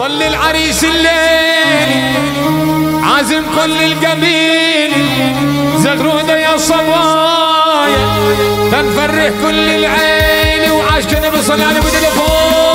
طل العريس الليل عازم كل القبيل زغرودة يا صبايا تنفرح كل العين وعاش كنا بصلي على بتليفون.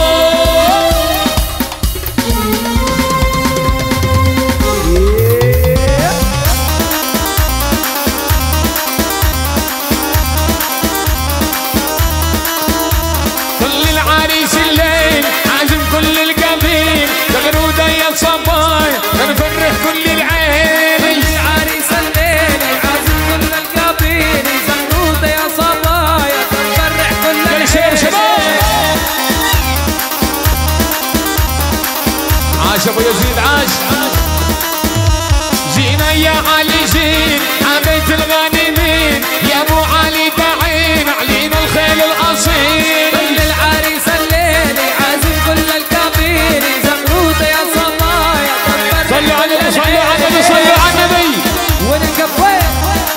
طل العريس الليل عازم كل القبيل زغرودة يا صبايا تنفرح كل العين. العريس الليل عازم كل القبيل زغرودة يا صبايا تنفرح كل العين. عاش ابو يزيد عاش. جينا يا علي جين عبيت الغانمين يا ابو علي تعين علينا الخيل الاصيل. طل العريس الليل عازم كل القبيل زغرودة يا صبايا تنفرح. صلوا على النبي صلوا على النبي صلوا على النبي. وين القبيل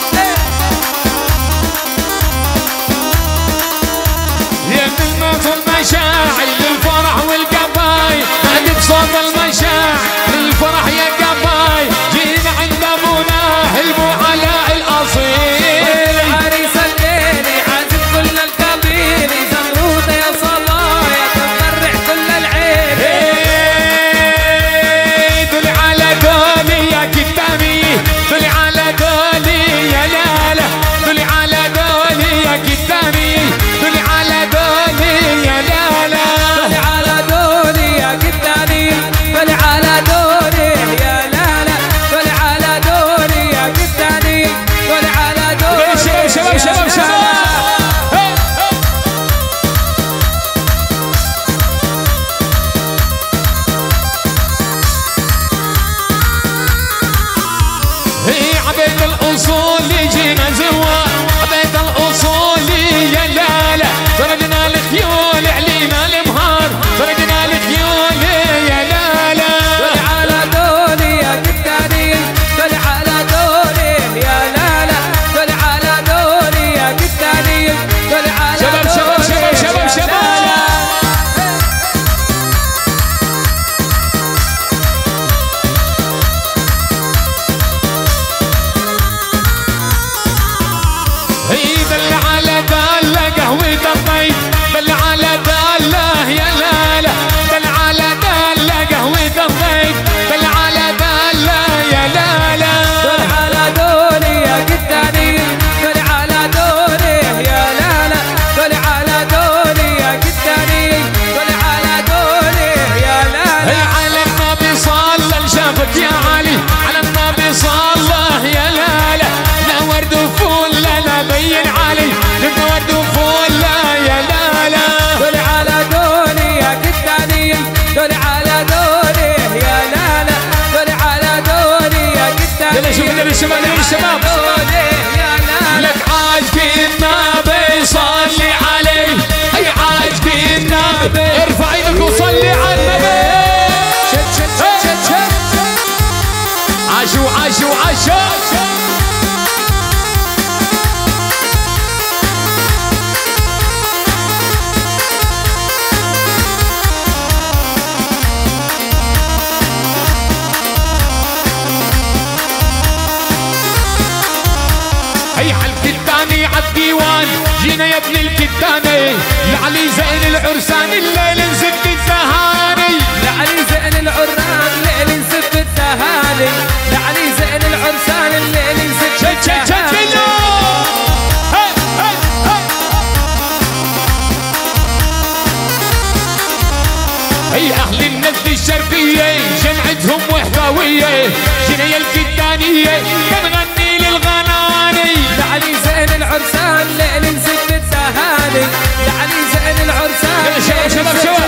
يا من الموت المشاعر للفرح والقبايل بعد بصوت المشاعر للفرح يا قبايل جينا عند ابونا ابو علاء الاصيل. العريس الليل عازم كل القبيل زغرودة يا صبايا تنفرح كل العين. دل على دولي يا كتامي دل على دولي يا لالا دل على دولي يا كتامي دل على دولي يا لالا. طل على دولي يا قداني طل على دولي يا لالا طل على دولي يا قداني طل على دولي. شباب شباب شباب شباب. هي عبيد الاصول جينا زوا عبيد الاصول يا لالا سرقنا الخيول علينا المهار سرقنا الخيول يا لالا. طل على دولي يا قداني طل على دولي يا لالا طل على دولي يا قداني طل على شباب شباب شباب شباب شباب. هي دل على دالة قهوة الضيف دل على دالة يا لالا دل على دالة قهوة الضيف دل على دالة يا لالا. طل على دولي يا قداني طل على دولي يا لالا طل على دولي يا قداني طل على دولي يا هي لالا. على النبي صلى شافك يا علي على النبي صلى يا لالا لا ورد وفول لا بين علي لا ورد وفول لا يا لالا. طل على دولي يا قداني طل على دولي يا لالا طل على دولي يا قداني. يلا شوف النبي الشباب النبي الشباب. دولي يا لالا لك عاجبي النبي صلي عليه هي عاجبي النبي ارفع ايدك وصلي على النبي. شد شد شد شد شد. عاشوا عاشوا عاشوا. هي حالكتاني عالديوان جينا يا ابن الكتاني لعلي زين العرسان الليل نزف التهاني. لعلي زين العران الليل نسب التهاني لعلي زين العرسان الليل نسب شد شد شد فينا. هي هي هي هي اهل النزل الشرقية جمعتهم وحداوية جينا يا الكتانية كنغني للغناني. لعلي زين العرسان الليل نسب التهاني لعلي زين العرسان. شباب شباب شباب